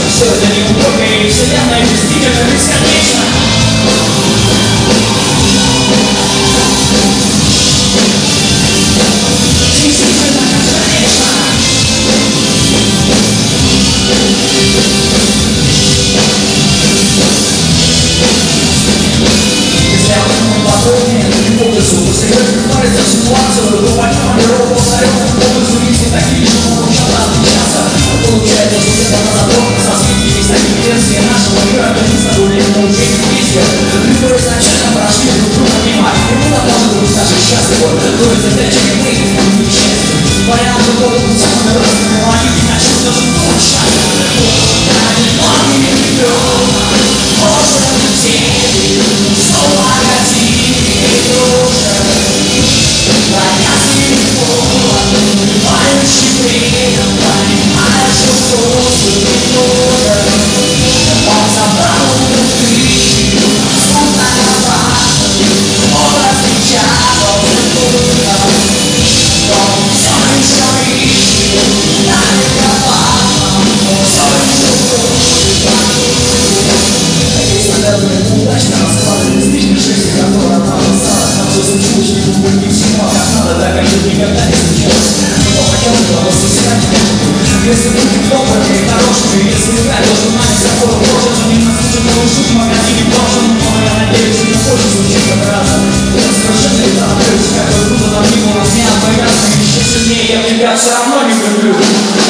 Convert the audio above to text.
Что это не уборка и вселенная действительно бесконечна. Действительно бесконечна. Если я возьму подробнее, то не буду серьезно говорить за ситуацию, то поймем миров повторен, полностью вести такие, что могут чем-то отличаться. Получается, что где-то на задорно со скидки есть такие версии нашего мира, то не с тобой не научить вместе. Люди изначально прошли друг друга мимо, и мы должны быть даже счастливы, то есть задачами мы не счастье. Понятно, что будут самыми разными, но они не начнут даже получать. Ради ноги ведет, может быть, снова годины дружат. Понятный повод, понимающий время, понимаешь, что просто не может. Он забрал тысячу, словно важен, он распечатал цифры. Он все еще ищет, наверное, все еще хочет вокруг. Такие стандартные удачно раскладывались лишней жизни, которая нам осталась. Нам все случилось, не думаю, не всего, как надо, так как жить никогда не случалось. Но хотелось бы просто себя не может. Если будем добрыми и хорошими, если играть то, что нами с тобой уложено, не нас уже получить в магазине брошен. Но я надеюсь, что не хочет звучит как раза. Я совершенно не торопаюсь, как бы круто нам не было, с необоязанным еще сильнее, я тебя все равно не люблю.